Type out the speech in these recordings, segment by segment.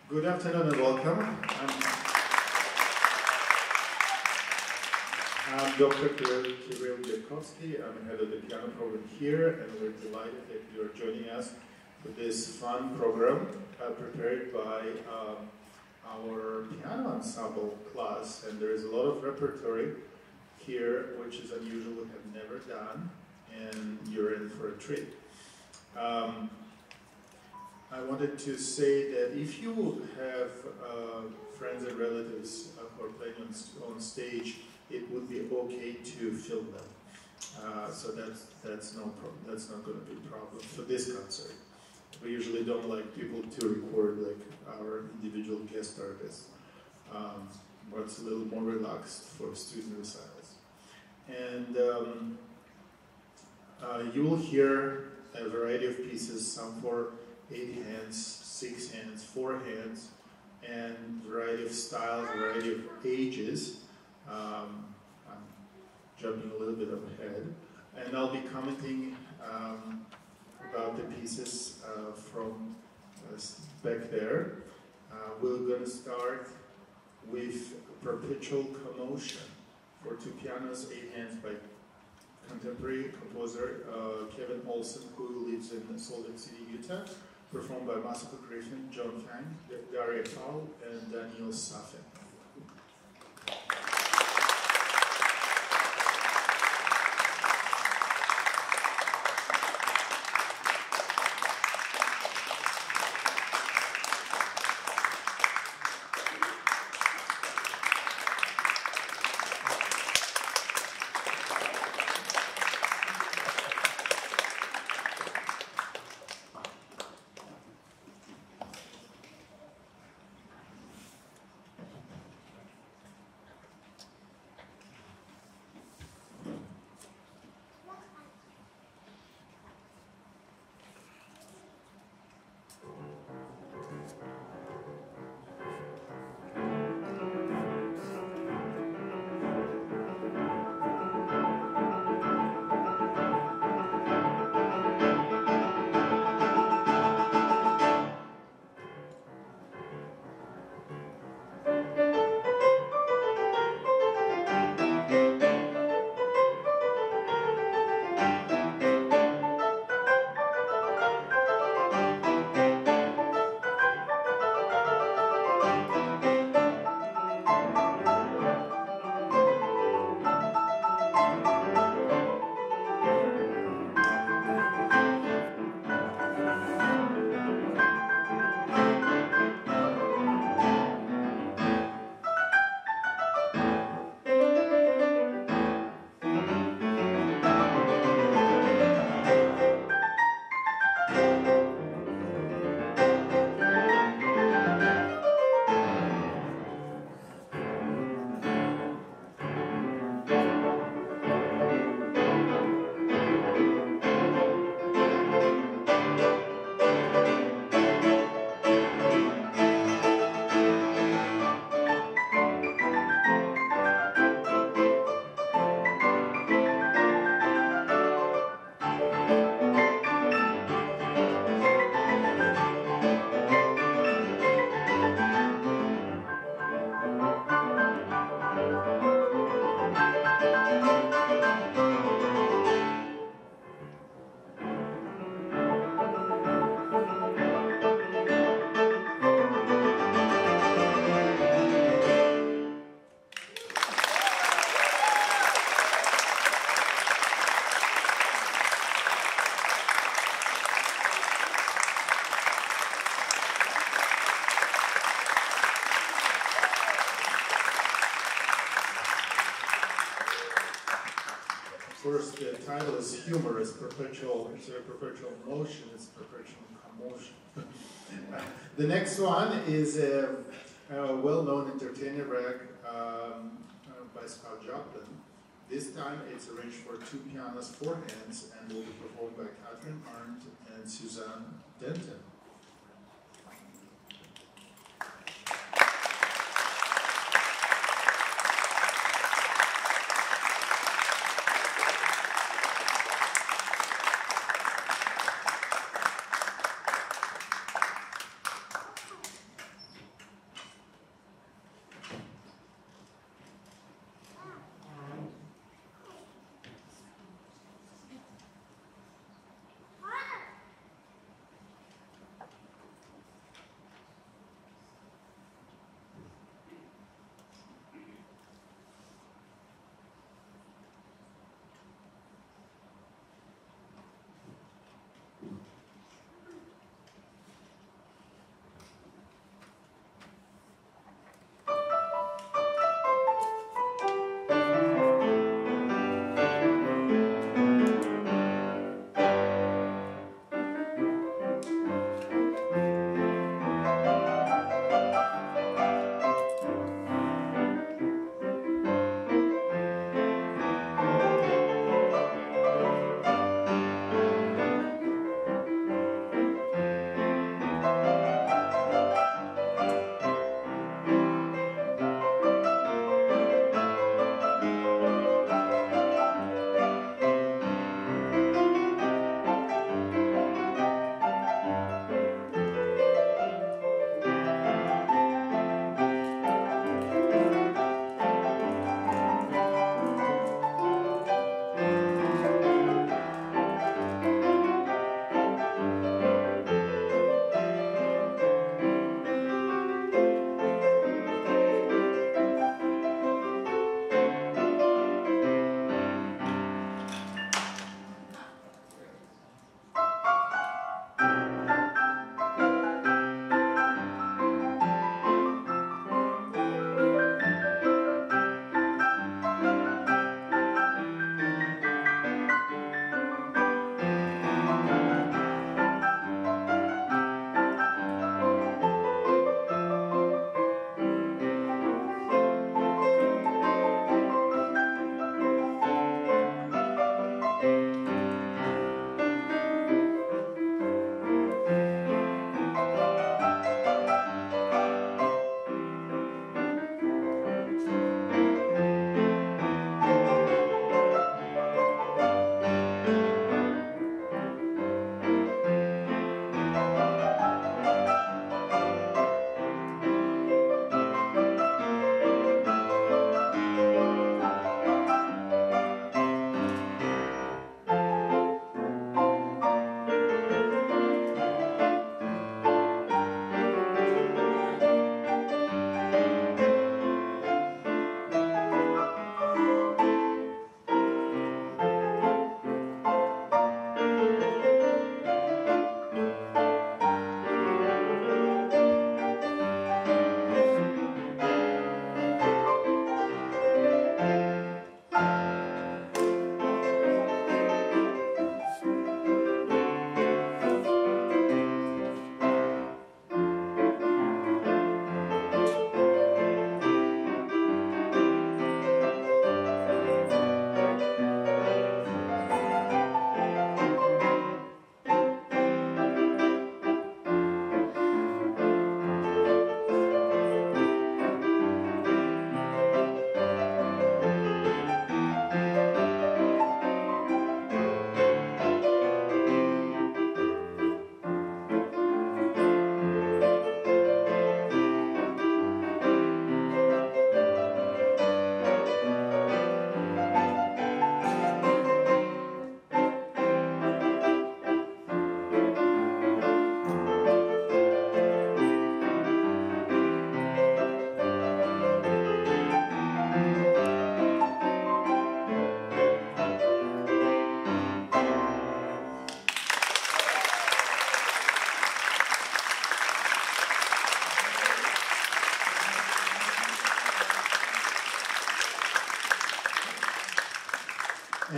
Good afternoon and welcome. I'm Dr. Kirill Yatkovsky. I'm head of the piano program here, and we're delighted that you're joining us for this fun program prepared by our piano ensemble class. And there is a lot of repertory here, which is unusual, we have never done, and you're in for a treat. I wanted to say that if you have friends and relatives who are playing on stage, it would be okay to film them. So that's no problem. That's not going to be a problem for this concert. We usually don't like people to record like our individual guest artists. But it's a little more relaxed for student recitals. And you will hear a variety of pieces, some for 8 hands, 6 hands, 4 hands, and variety of styles, variety of ages. I'm jumping a little bit ahead, and I'll be commenting about the pieces from back there. We're going to start with Perpetual Commotion for 2 pianos, 8 hands by contemporary composer Kevin Olson, who lives in Salt Lake City, Utah, performed by Masako Griffin, John Fang, Daria Paul, and Daniel Safin. First, the title is humorous, perpetual, instead of perpetual motion, it's perpetual commotion. The next one is a well-known entertainer rag by Scott Joplin. This time it's arranged for 2 pianos, 4 hands, and will be performed by Catherine Arndt and Suzanne Denton.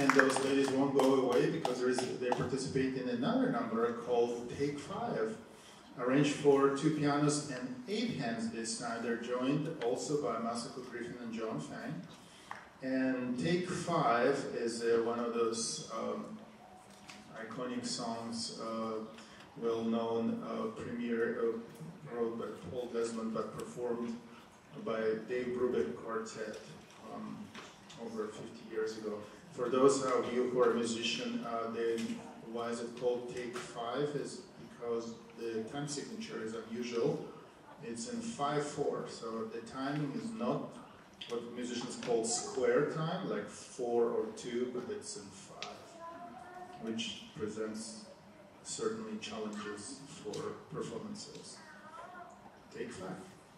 and those ladies won't go away because they participate in another number called Take 5, arranged for 2 pianos and 8 hands this time. They're joined also by Masako Griffin and John Fang. And Take 5 is one of those iconic songs, well-known premiere wrote by Paul Desmond but performed by Dave Brubeck Quartet over 50 years ago. For those of you who are musicians, why is it called Take 5 is because the time signature is unusual. It's in 5/4, so the timing is not what musicians call square time, like 4 or 2, but it's in 5, which presents certainly challenges for performances. Take 5.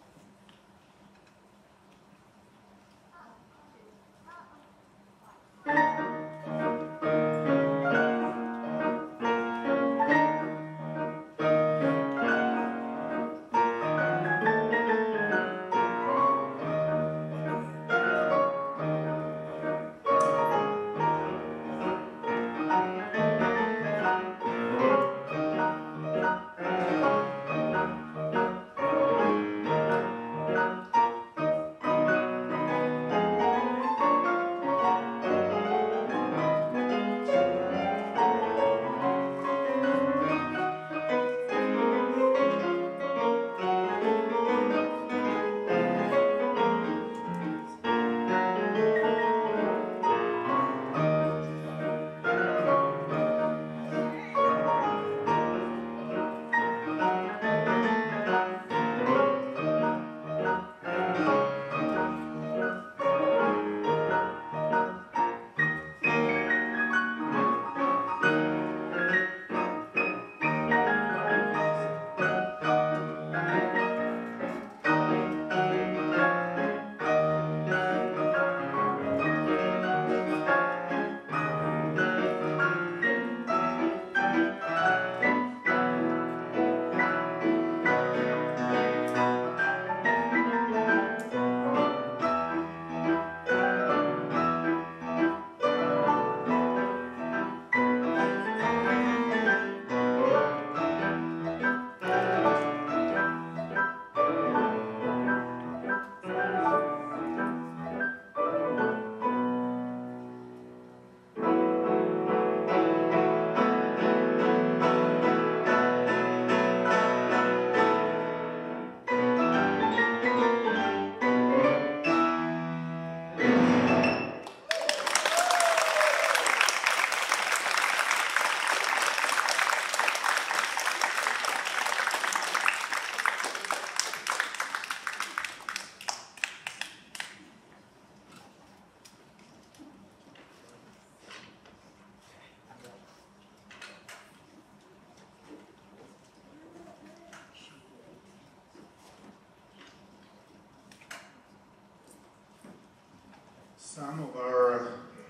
Some of our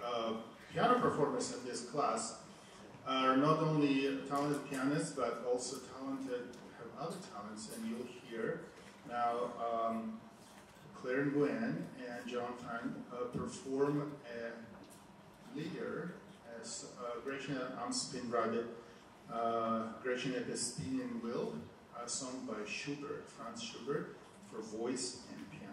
piano performers in this class are not only talented pianists, but also have other talents, and you'll hear now Claire Nguyen and John Fang perform a Lieder as Gretchen am Spinnrad, Gretchen at the Spinning Wheel, a song by Schubert, Franz Schubert, for voice and piano.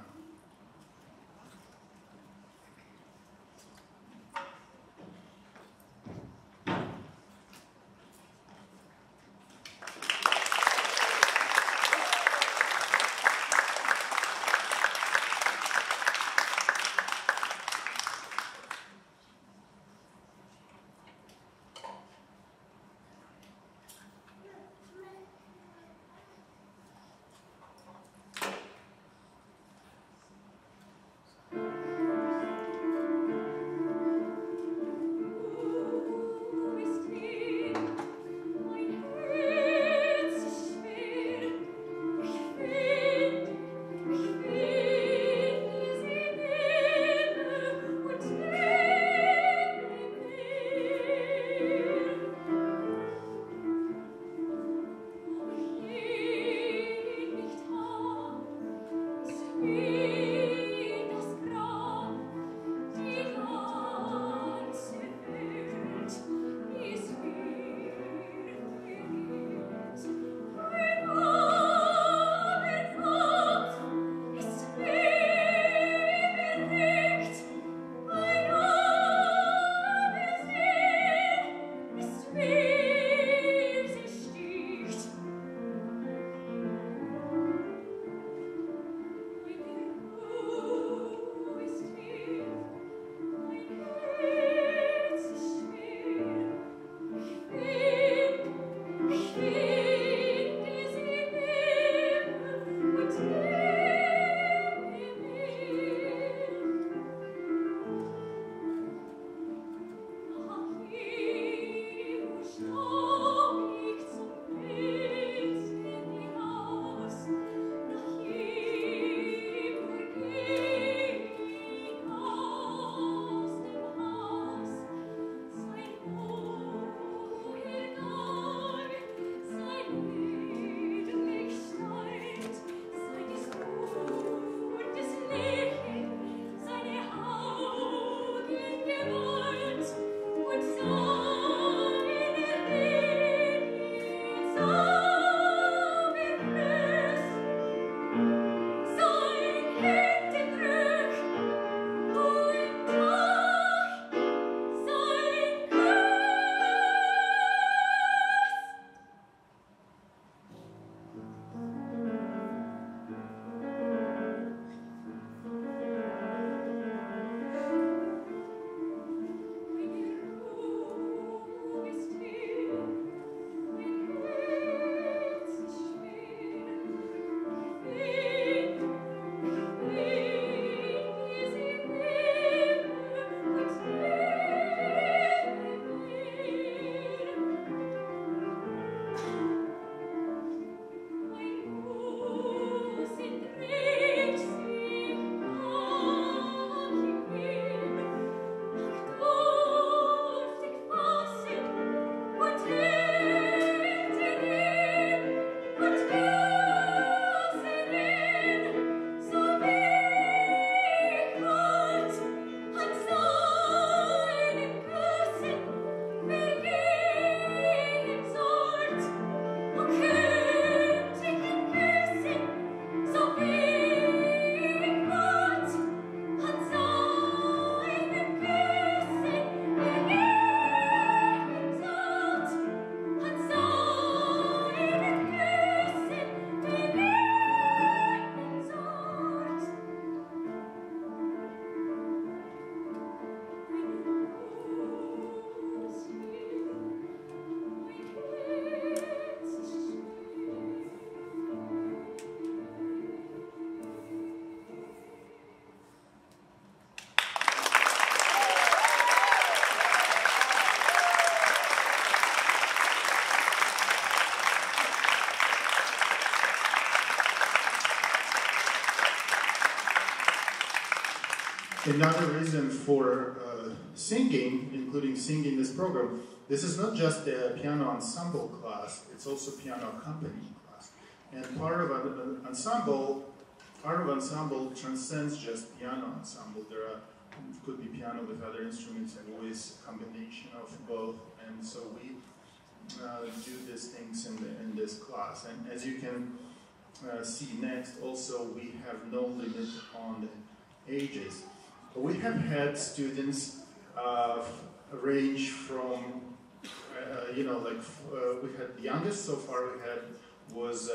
Another reason for singing, including singing this program, this is not just a piano ensemble class, it's also piano accompanying class. And part of an ensemble transcends just piano ensemble. Could be piano with other instruments and with combination of both. And so we do these things in this class. And as you can see next, also we have no limit on the ages. We have had students range from, we had the youngest so far we had was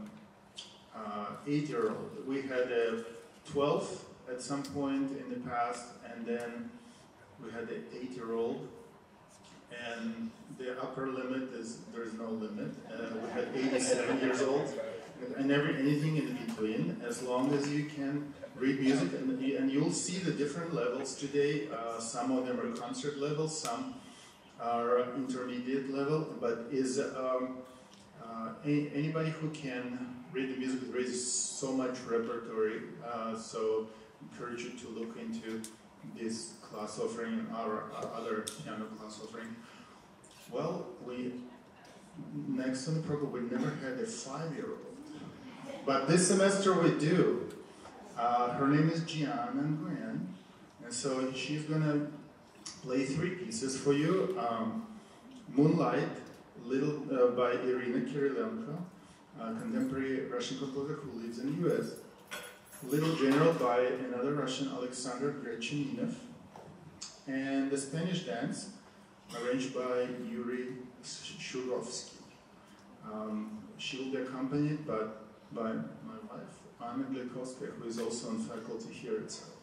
8-year-old. We had a 12 at some point in the past, and then we had an 8-year-old. And the upper limit is there's no limit. We had 87 years old, and anything in between, as long as you can read music, and you'll see the different levels today. Some of them are concert level, some are intermediate level, but is anybody who can read the music raises so much repertory, so encourage you to look into this class offering and our other piano class offering. Well, next on the program, we never had a 5-year-old, but this semester we do. Her name is Gianna Nguyen, and so she's going to play 3 pieces for you. Moonlight, by Irina Kirilenko, a contemporary Russian composer who lives in the US. Little General by another Russian, Alexander Grecheninov. And the Spanish Dance, arranged by Yuri Shurovsky. She will be accompanied by my wife, Anna Glikovskaya, who is also on faculty here at SAL.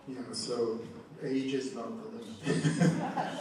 Yeah, so age is not the limit.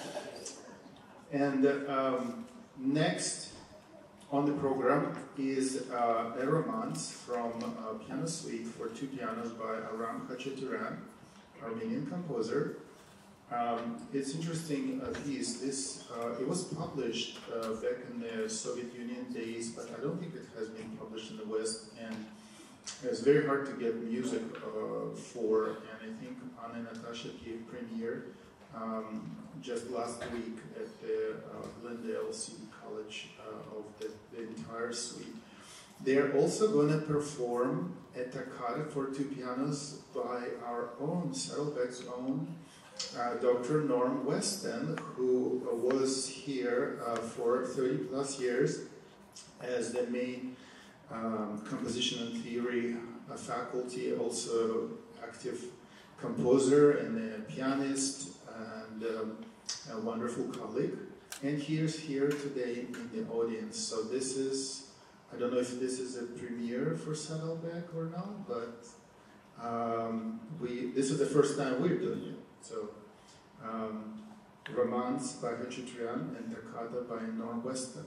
And next on the program is a romance from a piano suite for two pianos by Aram Khachaturian, Armenian composer. It's interesting piece. It was published back in the Soviet Union days, but I don't think it has been published in the West. And it's very hard to get music for. And I think Anna Natasha gave premiere just last week at the Glendale City College of the entire suite. They're also going to perform a toccata for two pianos by our own, Saddleback's own, Dr. Norm Weston, who was here for 30 plus years as the main composition and theory faculty, also active composer and a pianist and a wonderful colleague. And he is here today in the audience. So this is, I don't know if this is a premiere for Saddleback or not, but this is the first time we're doing it. So, Romance by Khachaturian and Toccata by Norm Weston.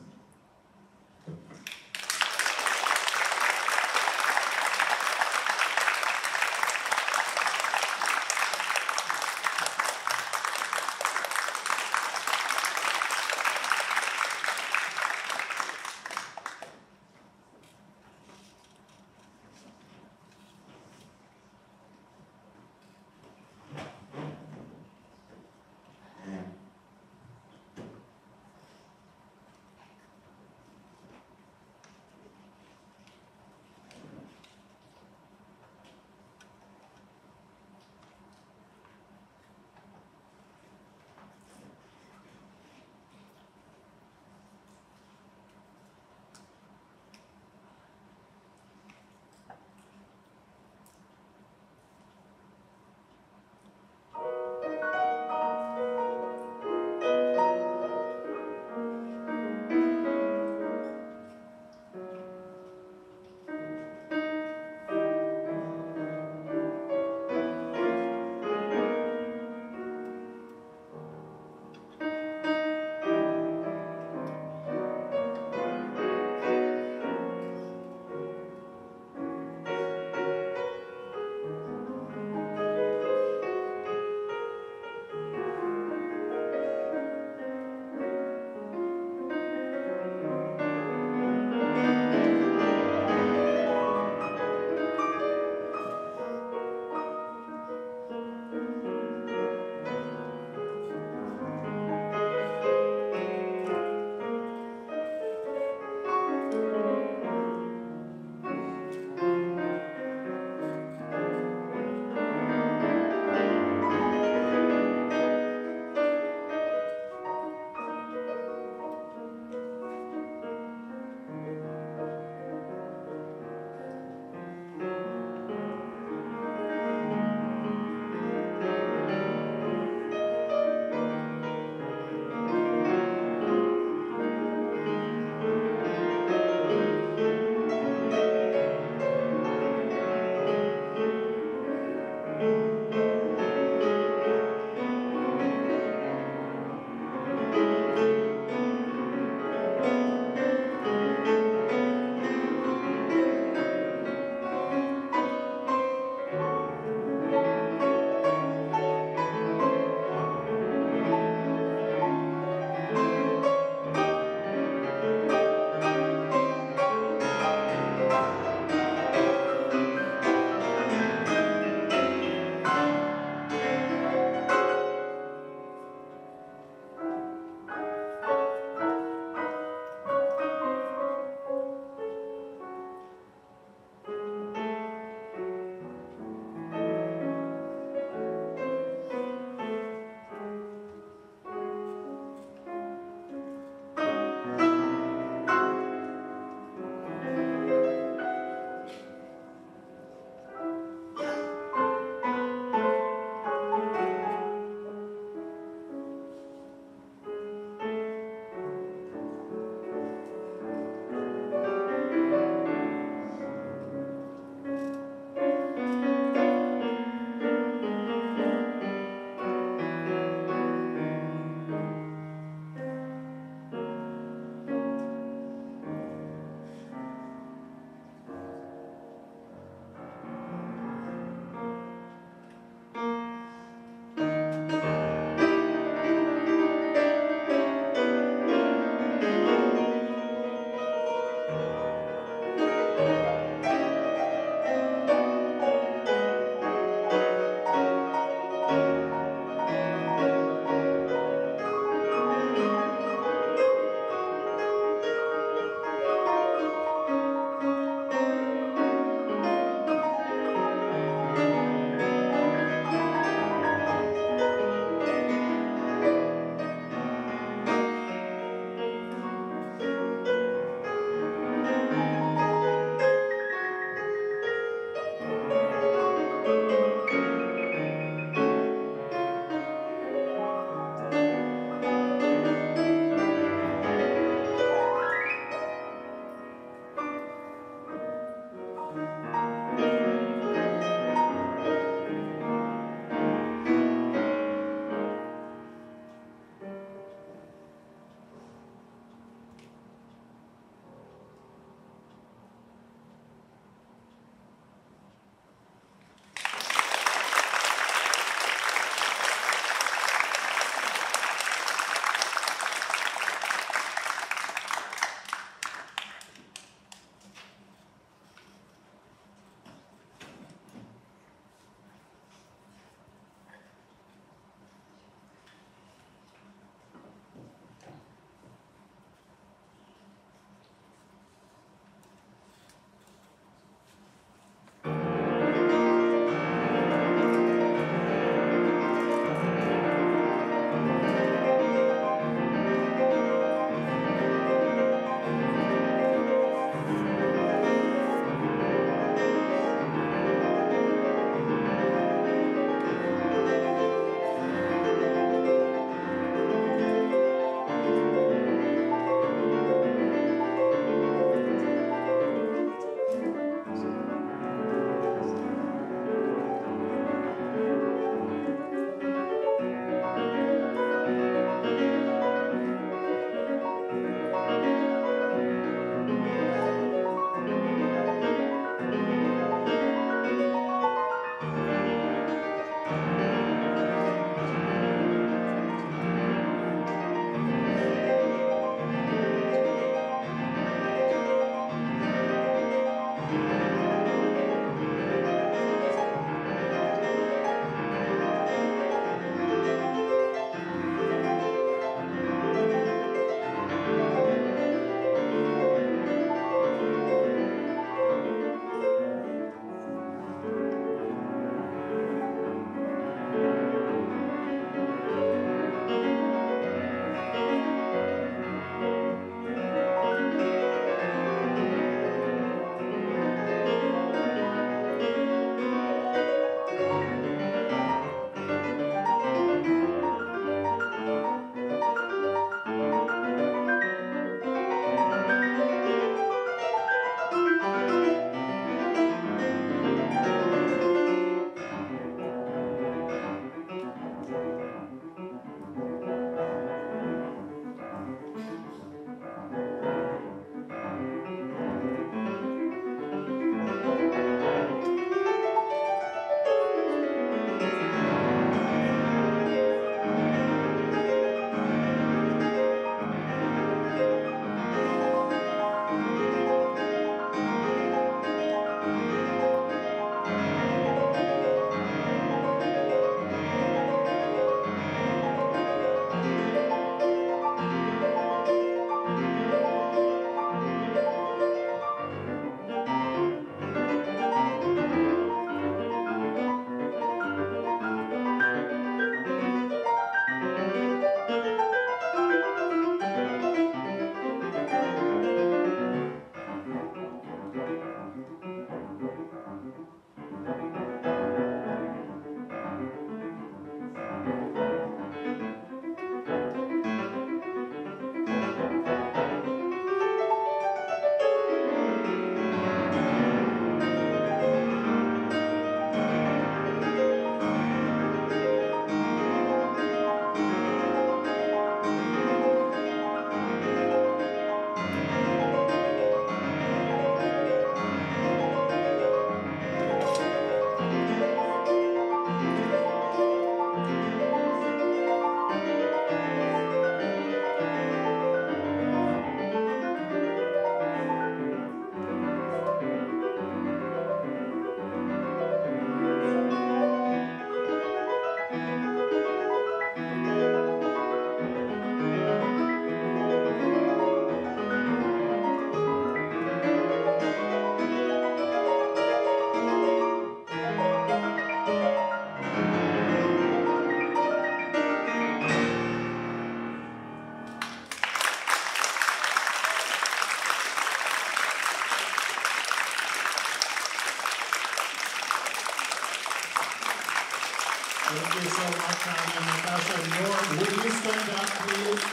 Thank you so much, Anna and Natasha. Norm, would you stand up, please?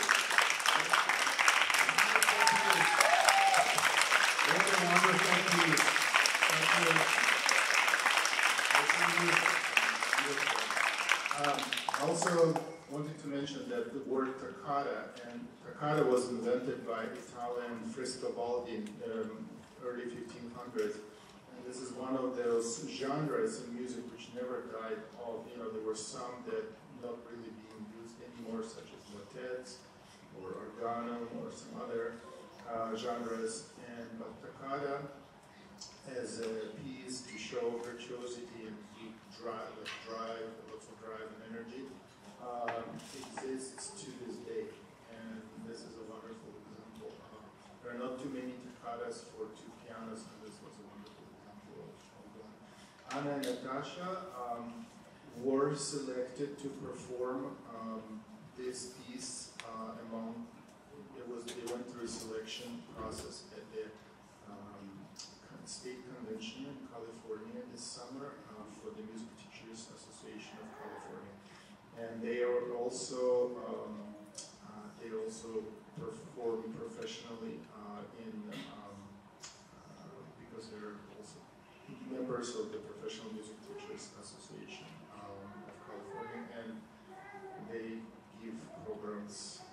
What a wonderful piece. Thank you. Also wanted to mention that the word toccata, and toccata was invented by Italian Frescobaldi in early 1500s. And this is one of those genres in music which never died off. You know, there were some that not really being used anymore, such as motets or organum or some other genres. But toccata as a piece to show virtuosity and deep drive, lots of drive and energy, exists to this day, and this is a wonderful example. There are not too many toccatas for two pianos, and this was a wonderful example of one. Anna and Natasha were selected to perform this piece they went through a selection process at the State Convention in California this summer for the Music Teachers Association of California. And they are also perform professionally because they're also members of the Professional Music Teachers Association of California, and they give programs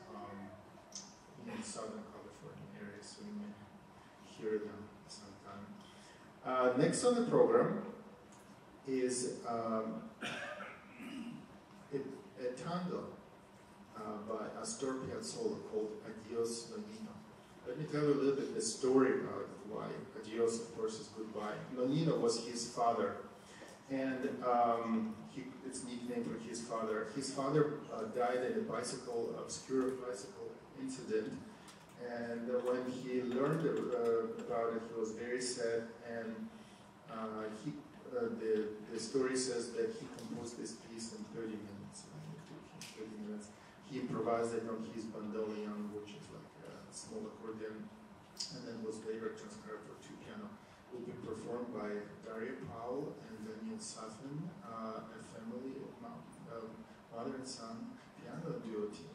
in Southern California area, so you may hear them sometime. Next on the program is a tango by Astor Piazzolla called Adios Nonino. Let me tell you a little bit the story about why Adios, of course, is goodbye. Nonino was his father, and it's nicknamed for his father. His father died in a obscure bicycle incident, and when he learned about it, he was very sad, and the story says that he composed this piece in 30 minutes. It took him 30 minutes. He improvised it on his bandoneon, which is like a small accordion, and then was later transcribed for two piano. Will be performed by Daria Powell and Daniel Safin, a family of mother and son piano duo team.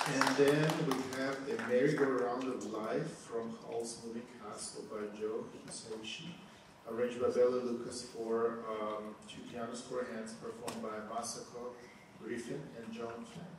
And then we have A Merry-Go-Round of Life from Howl's Moving Castle by Joe Hisaishi, arranged by Bela Lucas for two pianos, four hands, performed by Masako Griffin and John Fang.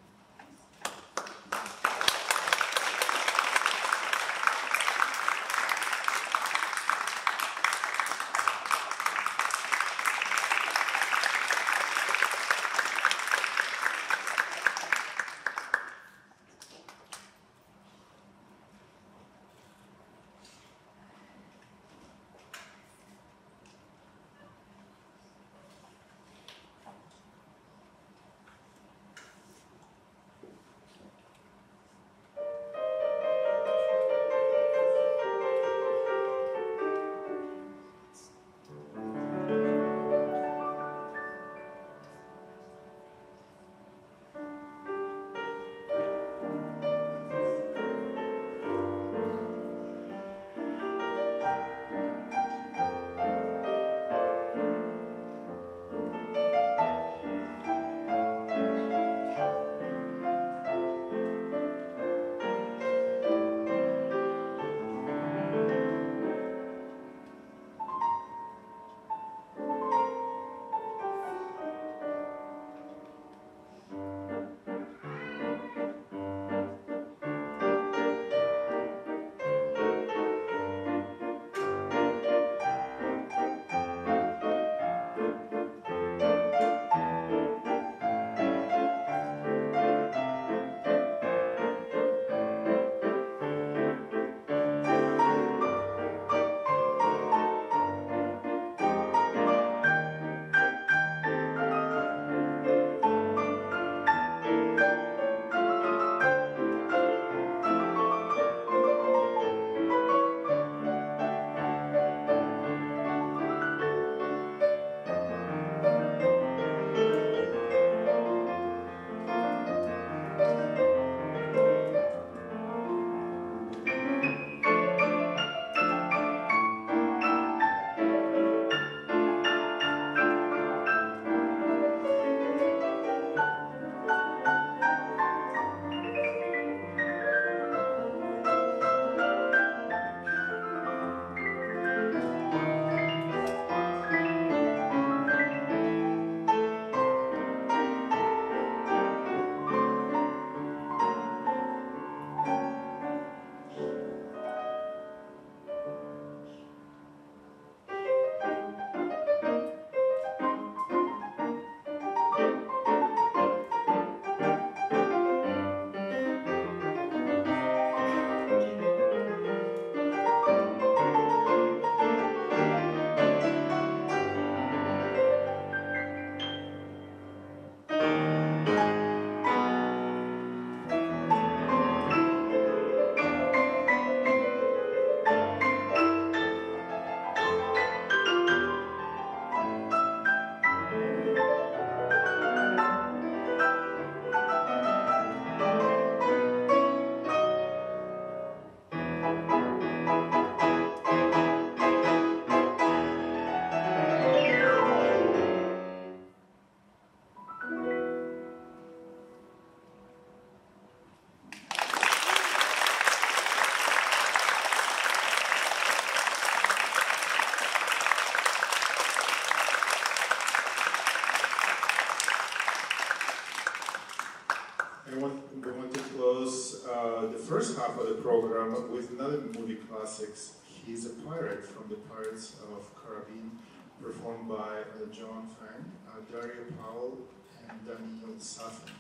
First half of the program with another movie classics. He's a Pirate from the Pirates of Caribbean, performed by John Fang, Dario Powell, and Daniel Safin.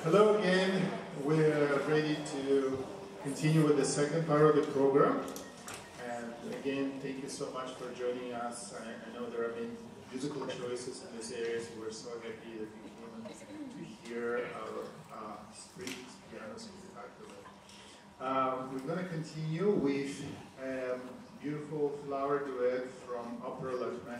Hello again. We're ready to continue with the second part of the program. And again, thank you so much for joining us. I know there have been musical choices in this area, so we're so happy that you came to hear our street piano spectacular. We're going to continue with a beautiful flower duet from Opera Lachmet,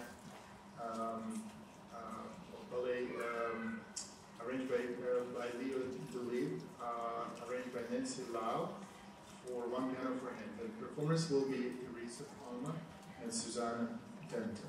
ballet arranged by Leo Delib, arranged by Nancy Lau, for one piano for hand. The performers will be Teresa Palma and Susanna Denton.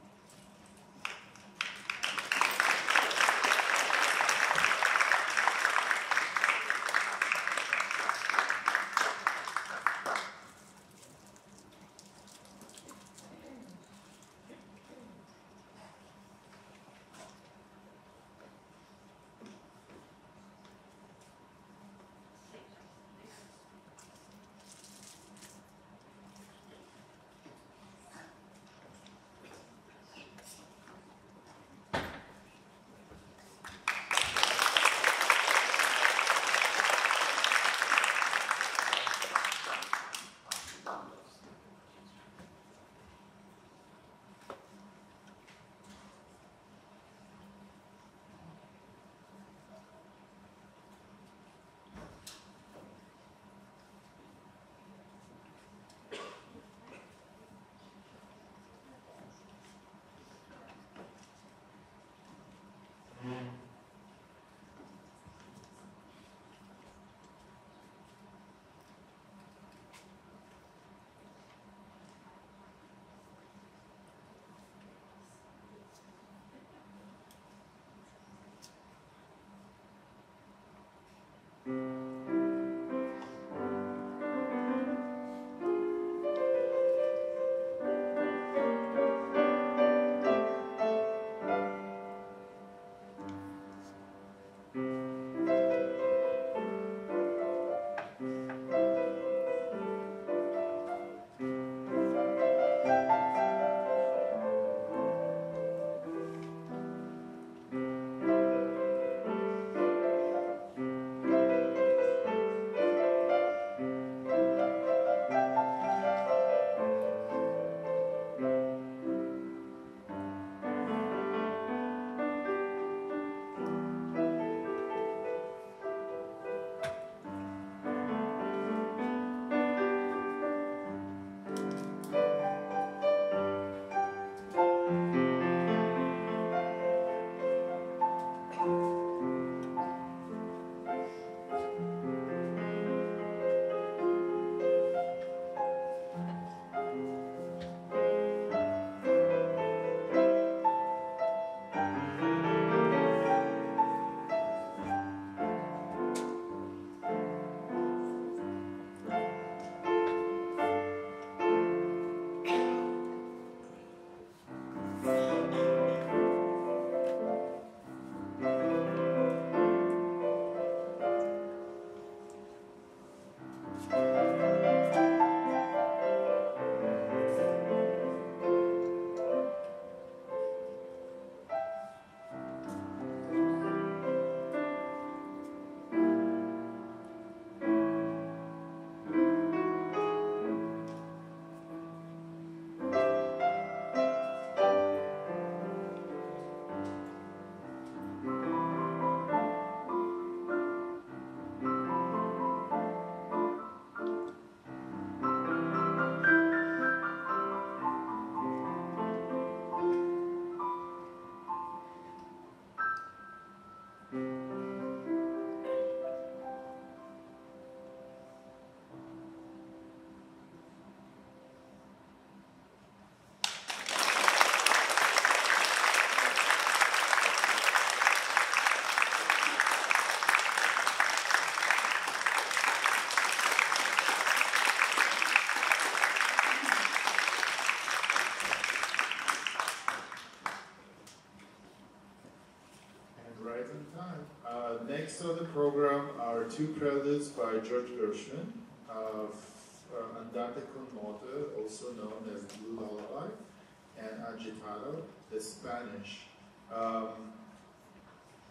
Next on the program are two preludes by George Gershwin of Andante con mote, also known as Blue Lullaby, and Agitado, the Spanish.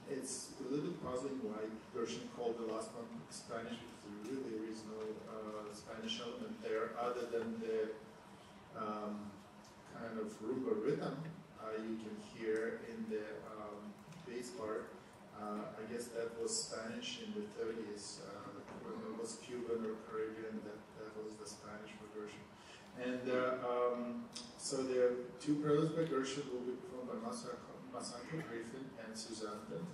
it's a little bit puzzling why Gershwin called the last one Spanish, because really there is no Spanish element there other than the kind of rumba rhythm you can hear in the bass part. I guess that was Spanish in the 30s. When it was Cuban or Caribbean, that was the Spanish version. And so the two preludes by Gershwin will be performed by Masako Griffin and Suzanne Benton.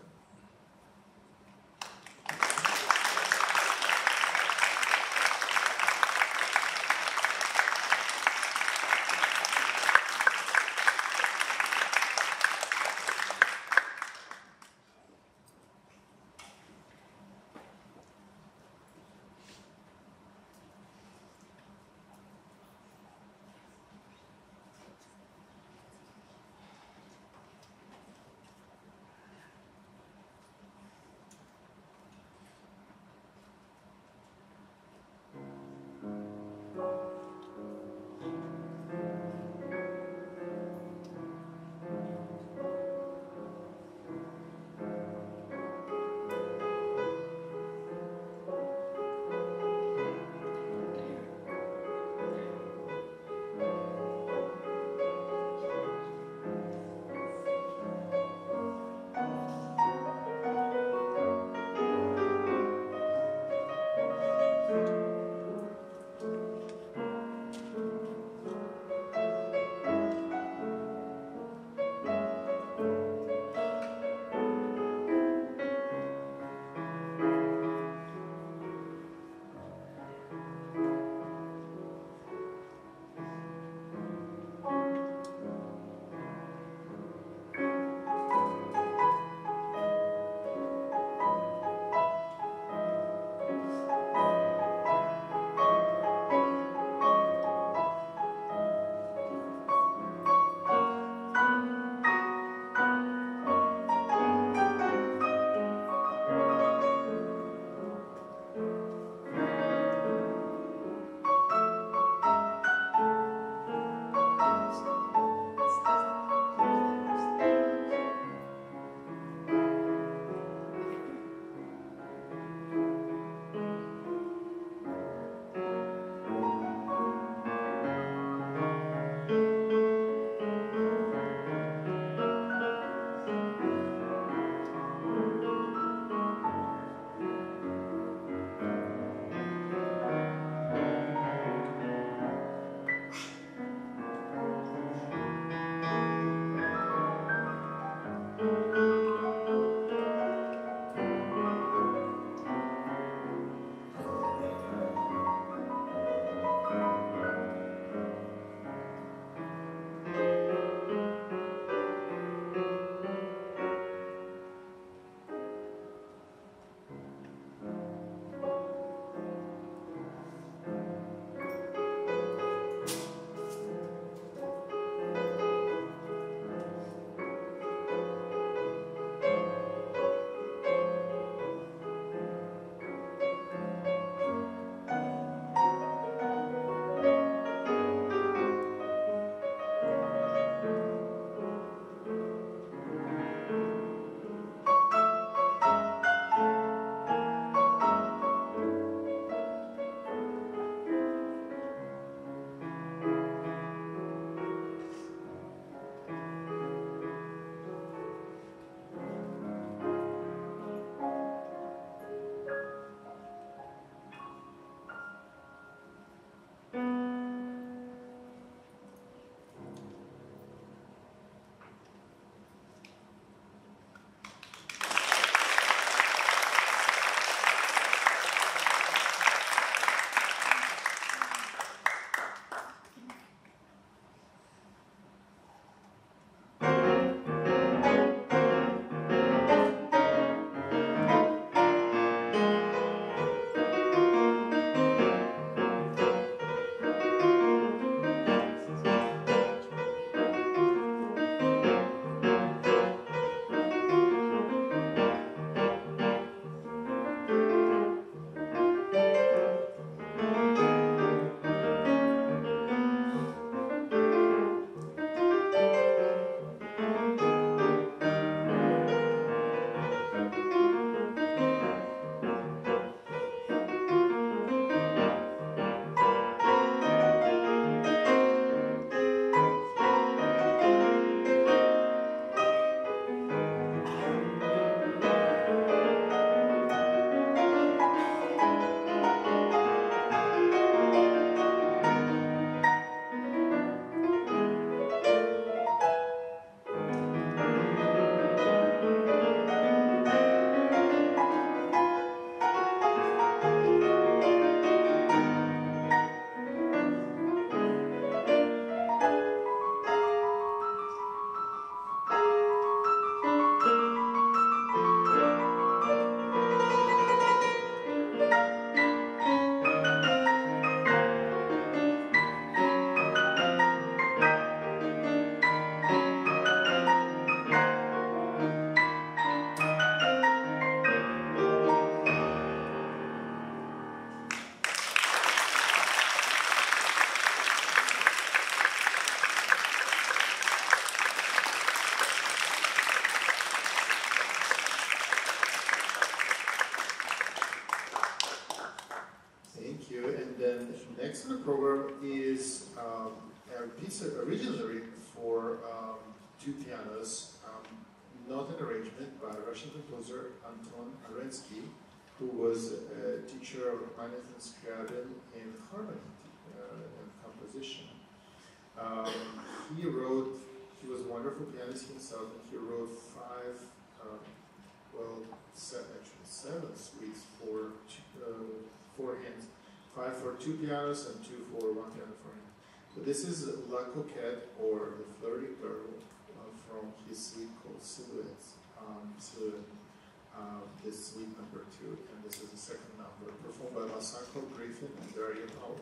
program is a piece originally written for two pianos, not an arrangement by Russian composer Anton Arensky, who was a teacher of Rachmaninoff and Scriabin in harmony and composition. He was a wonderful pianist himself, and he wrote seven suites for four hands, 5 for two pianos and 2 for one piano for him. So this is La Coquette, or the Flirty Girl, from his suite called Silhouettes. This suite number 2, and this is the second number, performed by Masako Griffin and Dario Hall.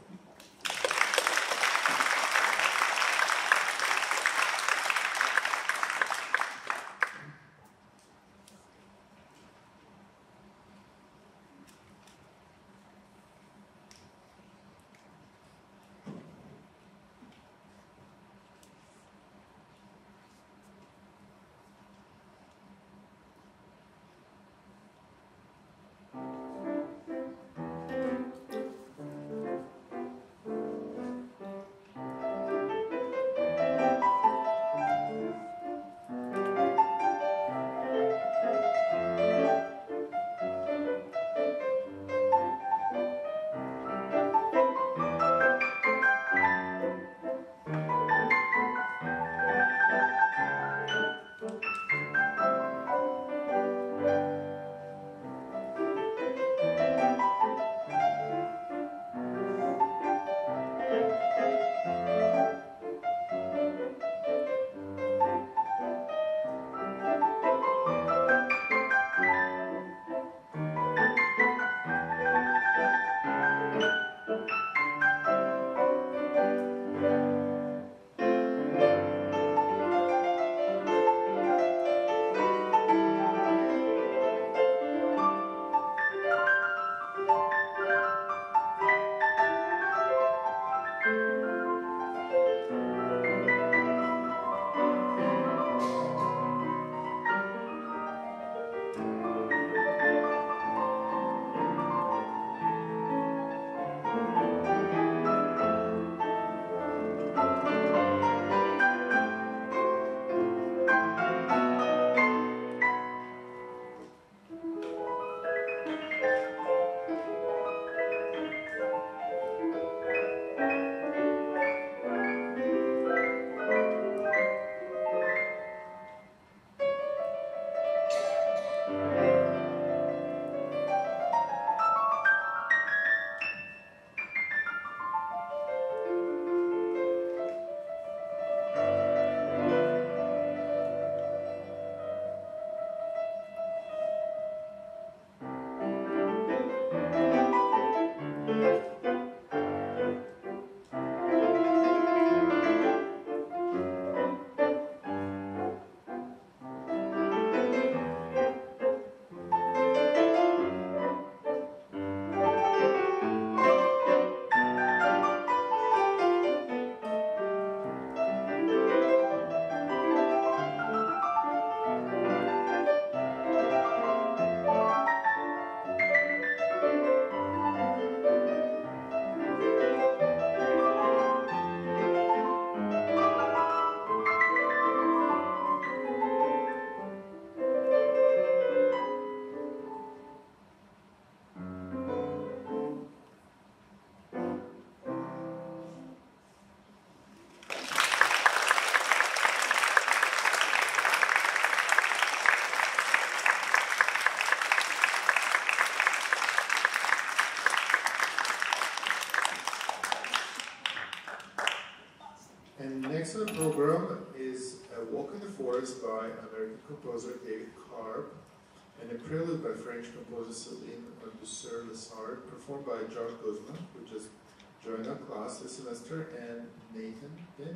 Next on the program is A Walk in the Forest by American composer David Karp, and a prelude by French composer Céline Dussert-Lessard, performed by Josh Guzman, who just joined our class this semester, and Nathan Denny.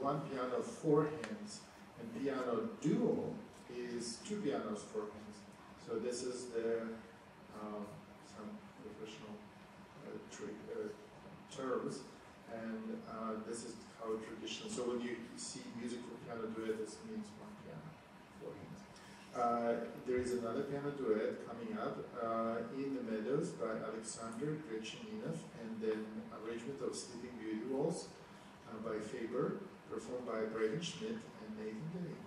one piano, four hands, and piano duo is two pianos, four hands. So this is the some professional terms, and this is how traditional. So when you see music for piano duet, this means one piano, four hands. There is another piano duet coming up, In the Meadows by Alexander Gretchaninov, and then arrangement of Sleeping Beauty Waltz by Faber, performed by Braden Schmidt and Nathan Denny.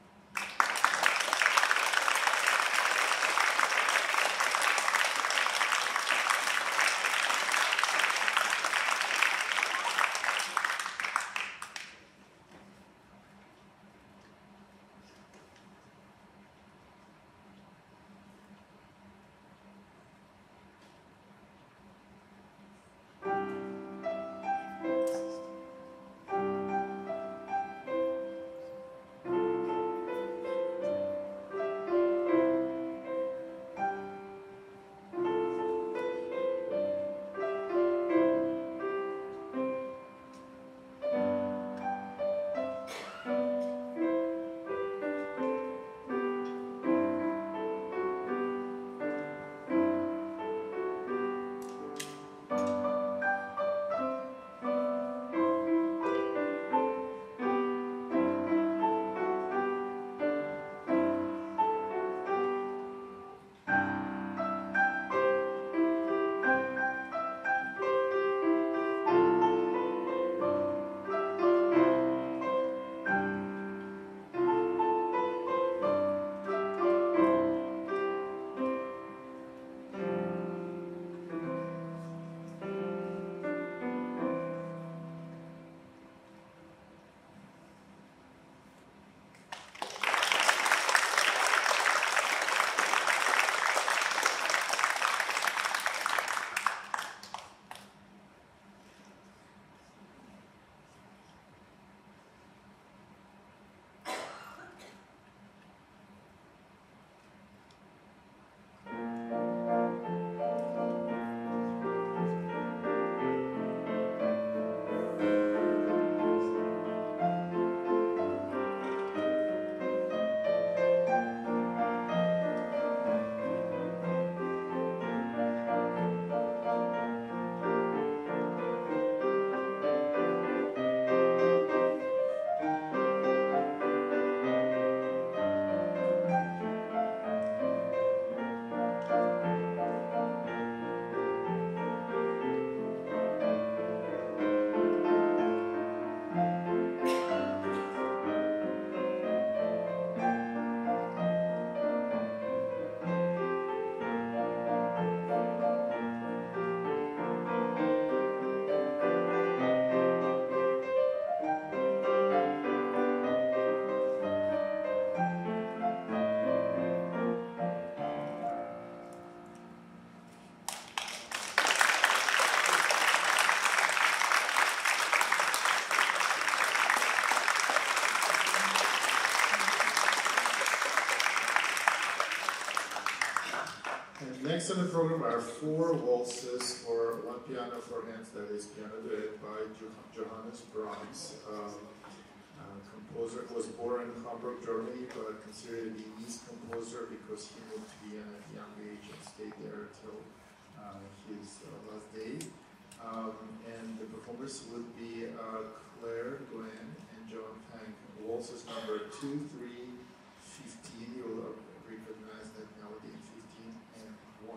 Next on the program are four waltzes for one piano, four hands, that is piano duet by Johannes Brahms. Composer was born in Hamburg, Germany, but considered a Viennese composer because he moved to Vienna at a young age and stayed there until his last day. And the performers would be Claire Glenn and John Pank. Waltzes number 2, 3, 15. You'll recognize that melody in 15 and 1.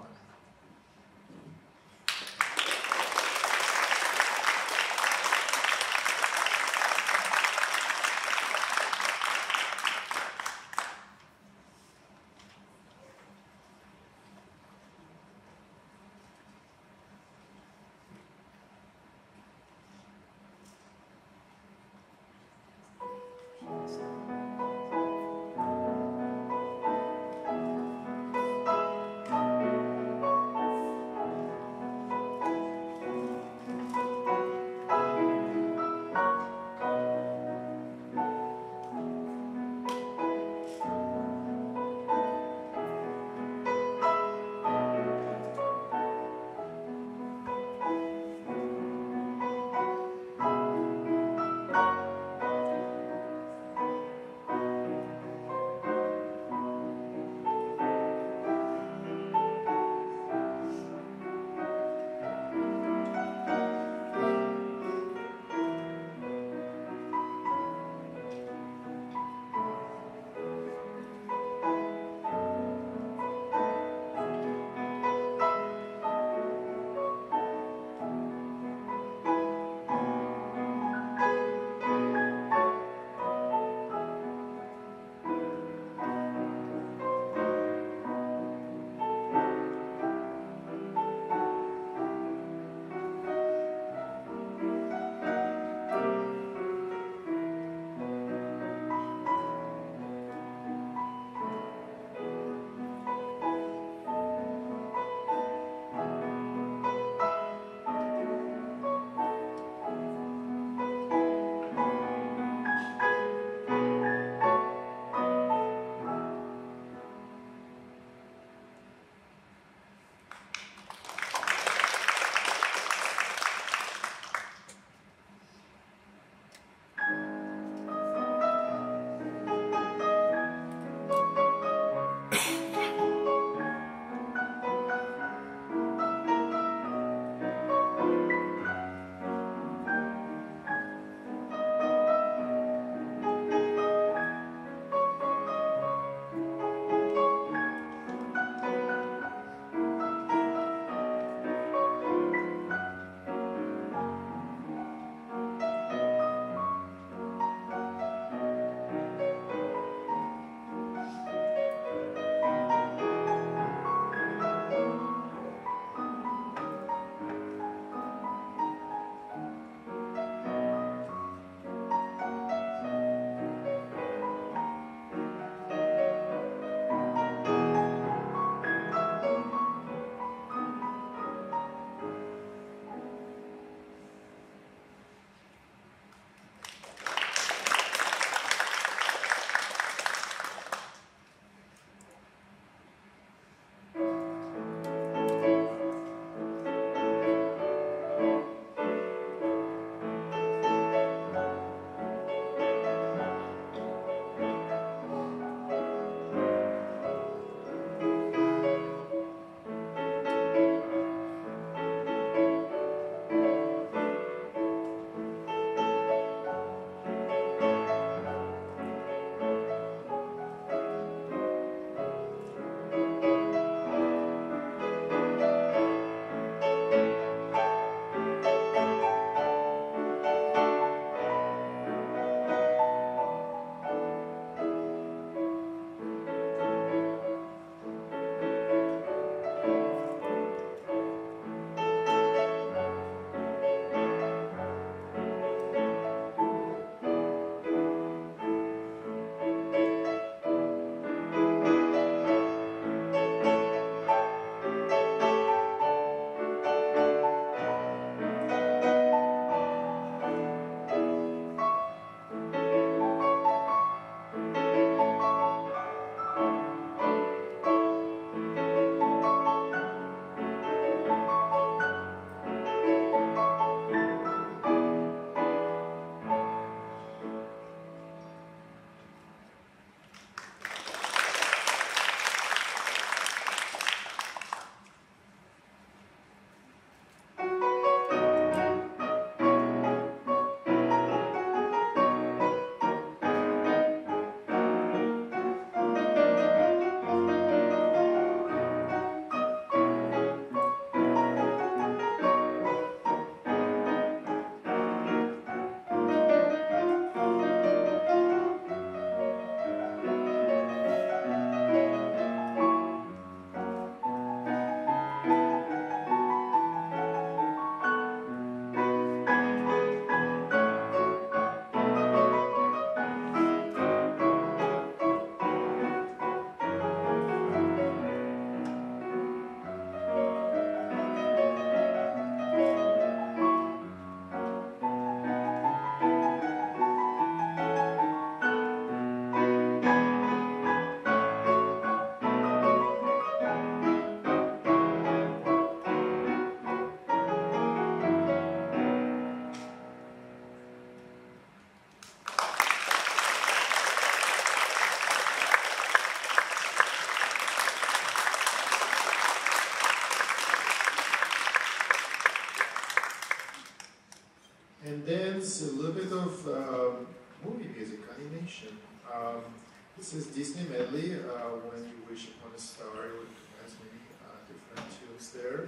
movie music, animation. This is Disney medley, When You Wish Upon a Star. It has many different tunes there.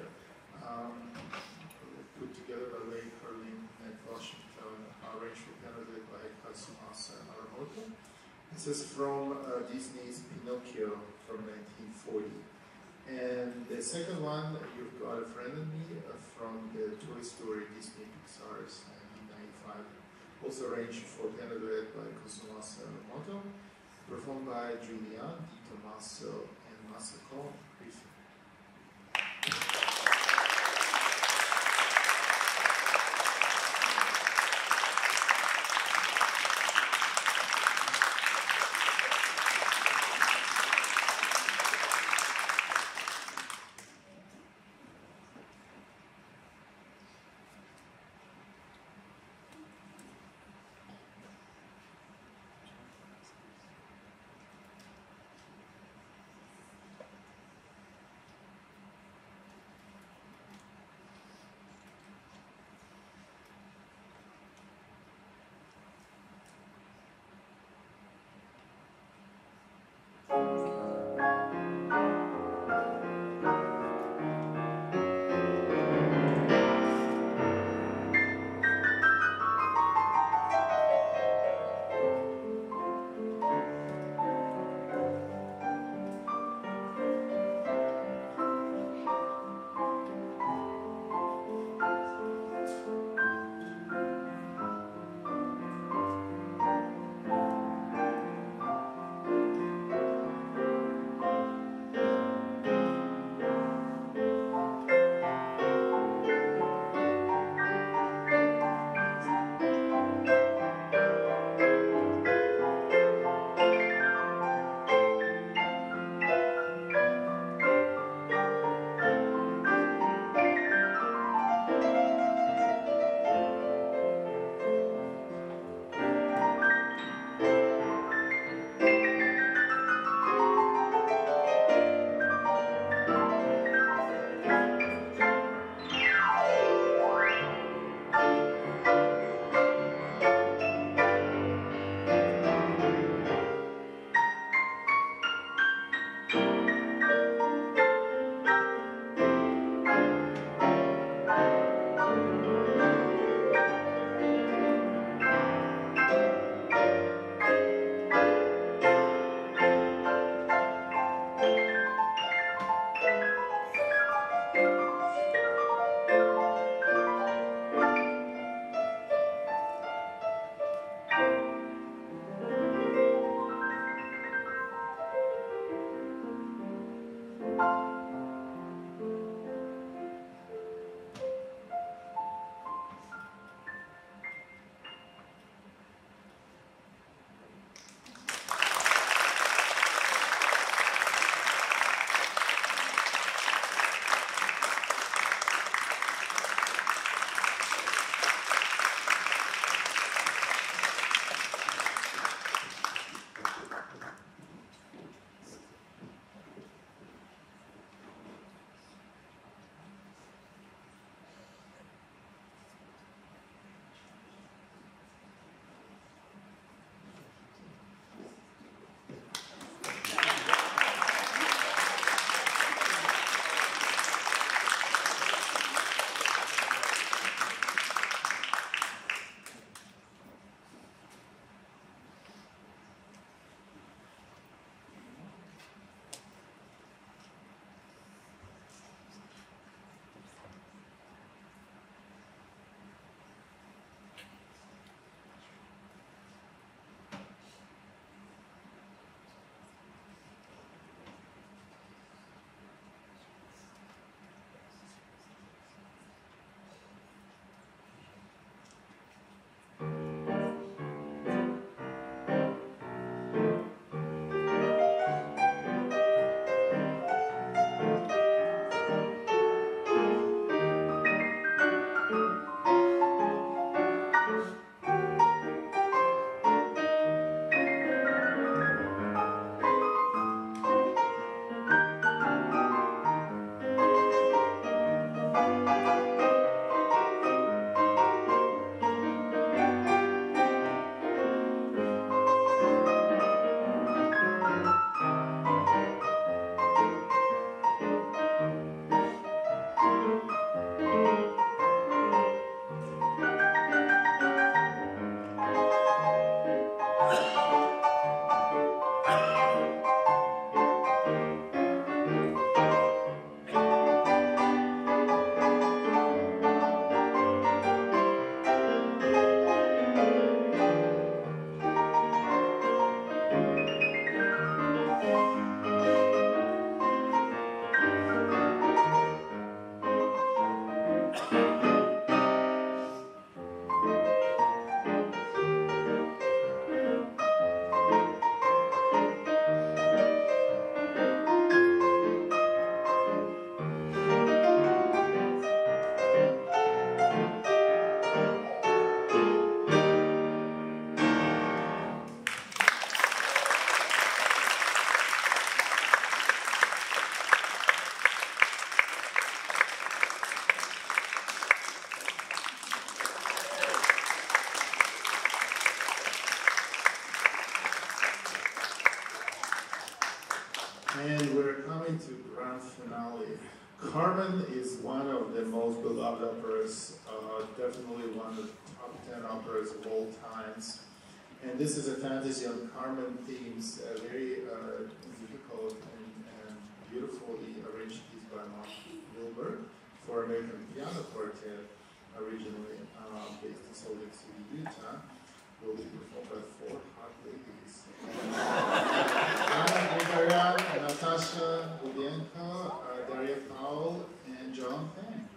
Put together by Ray Curlin and Washington, arranged for piano by Kazumasa Haramoto. This is from Disney's Pinocchio from 1940. And the second one, You've Got a Friend in Me, from the Toy Story Disney Pixar's 1995. Also arranged for piano duet by Kazumasa Haramoto, performed by Julian Di Tommaso and Masako Griffin. And we're coming to grand finale. Carmen is one of the most beloved operas, definitely one of the top 10 operas of all times. And this is a fantasy on Carmen themes, very difficult and beautifully arranged piece by Mark Wilber for American Piano Quartet, originally based in Salt Lake City, Utah. Will be performed by 4 hot ladies. Anna Grigorian, Natasha Budienko, Daria Powell, and John Payne.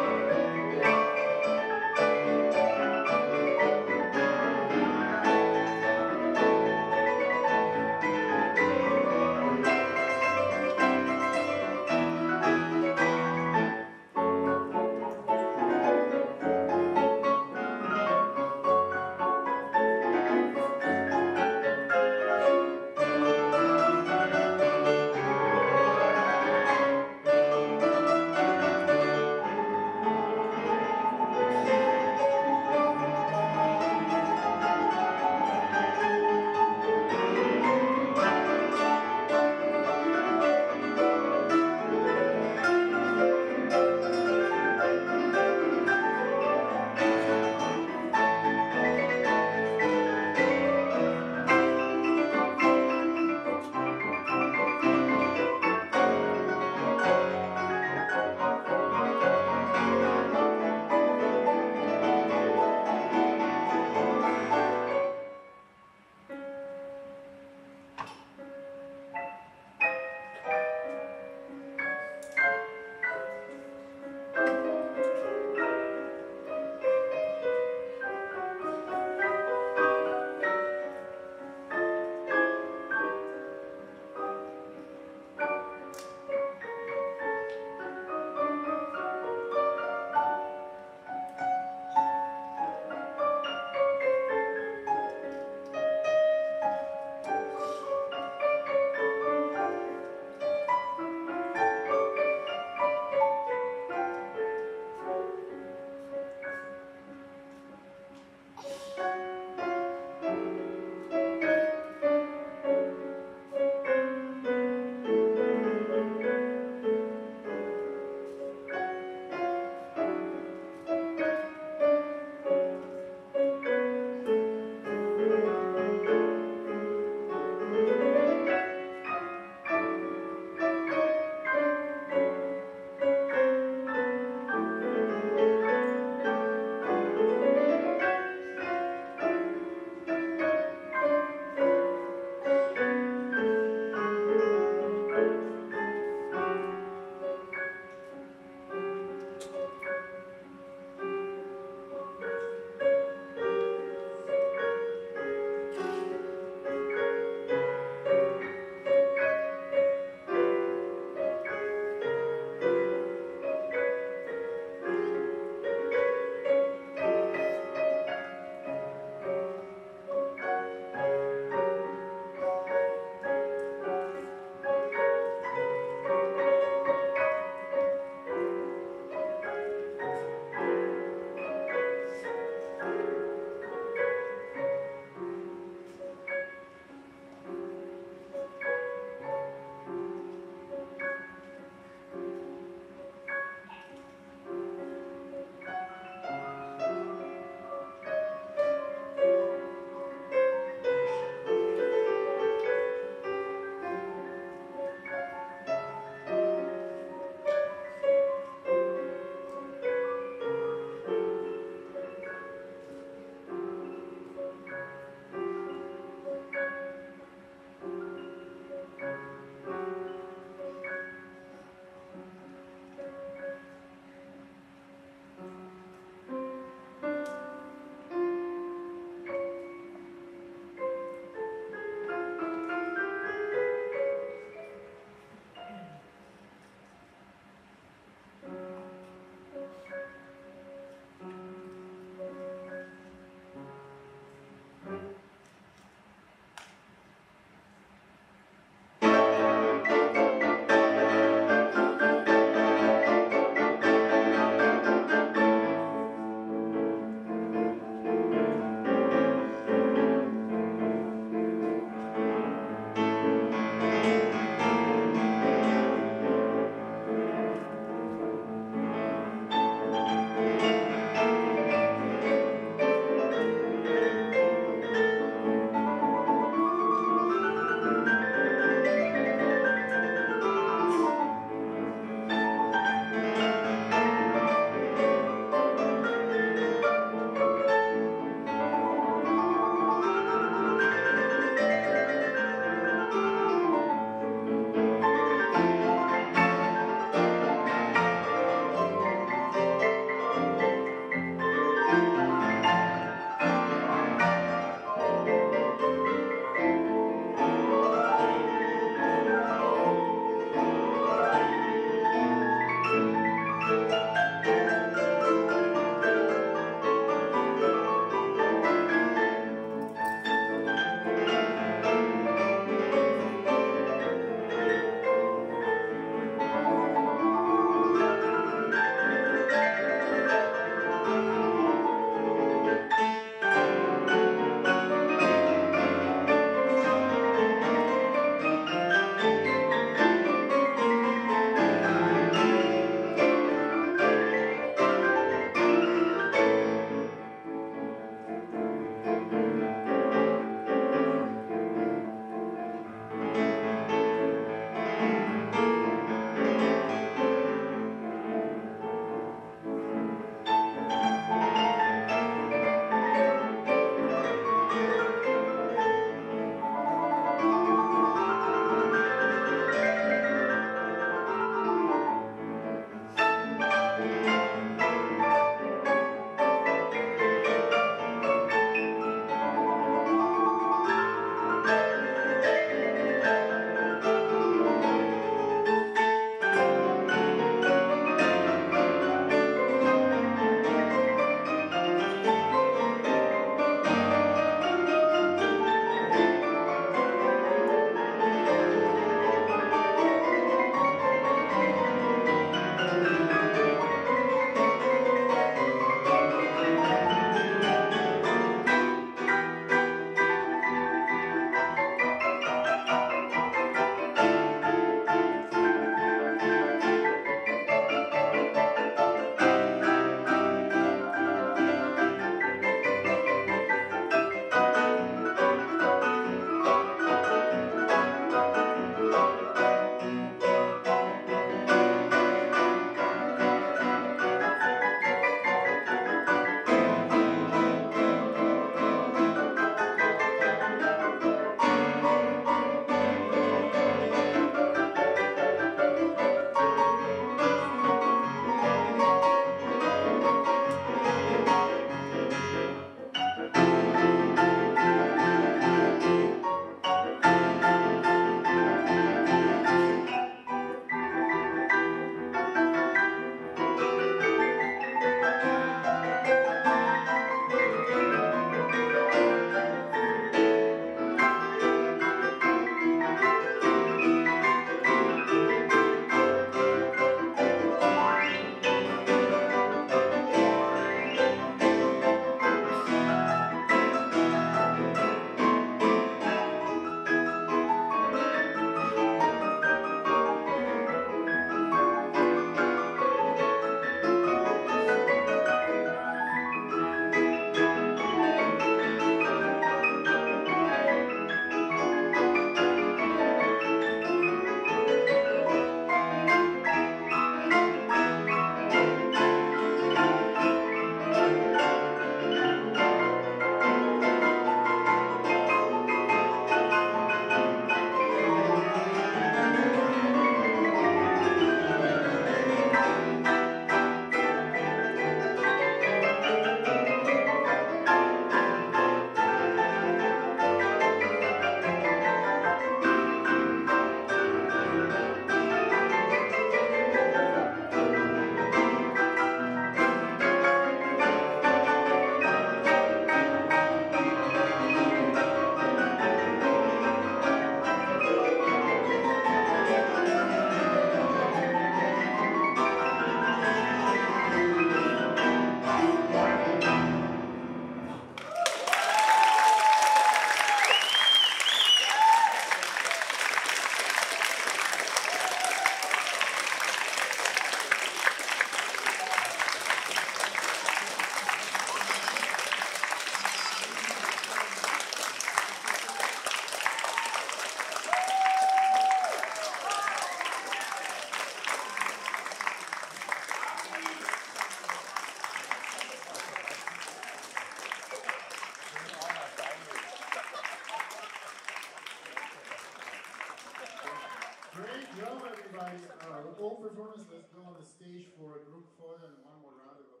right, everybody. All performance. Let's go on the stage for a group photo and one more round of applause.